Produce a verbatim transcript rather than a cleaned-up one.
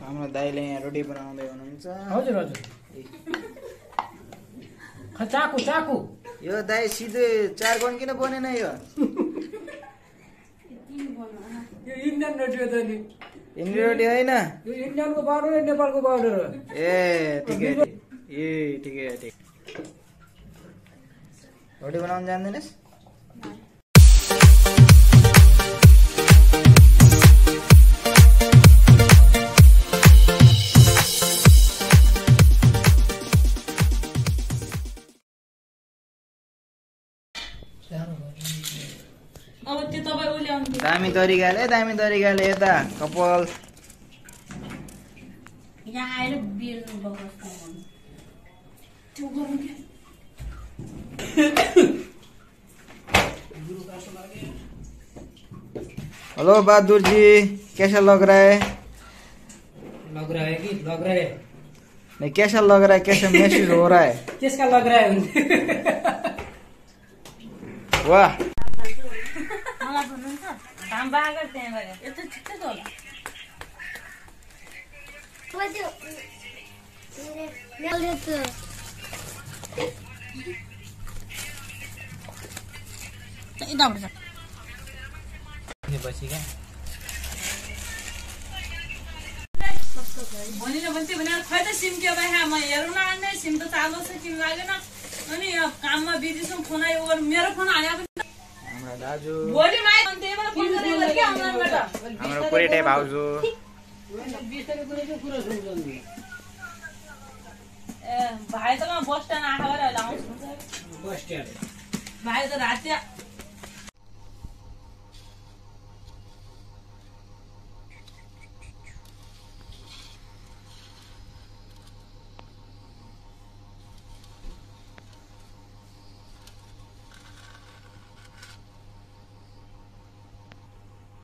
हाम्रो दाइले यहाँ रोटी बनाउँदै हुनुहुन्छ। हजुर हजुर खा चाकु चाकु यो दाइ सिधै चार कोण किन बनेन यो? यो इन्डियन रोटी हो त नि। इन्डियन रोटी होइन, यो इन्डियनको पाउडर हो नेपालको पाउडर हो। ए ठिकै ए ठिकै ठिक। रोटी बनाउन जान्दैनस्? अब त्यो तपाईँ उले आउनु दामी तरिकाले दामी तरिकाले यता कपाल यहाँ आएर बिर्नु बगस त्यो गर्नु के हेलो बहादुर जी, कैसा लग रहा है? लग रहा है कि लग रहा है नहीं, कैसा लग रहा है, कैसा महसूस हो रहा है? किसका लग रहा है? वाह, मलाई भन्नुहुन्छ काम बागर त्यहाँ गयो यस्तो छिट्टै त होला यताबाट छ पछि क्या भनिन भने त्यो भने खै त सिम के भए म हेरौँ न अन्य सिम त चालु छ किन लागेन अनि काममा बिजी छौँ फोन आयो मेरो फोन आयो हाम्रो दाजु भोलि माइ त्यही भएर फोन गरेर के अनलाइनबाट हाम्रो पुरेटै भाउजू ए भाइ त म बस स्ट्यान्ड आएको भएर अहिले आउँछु बस स्ट्यान्ड भाइ त राति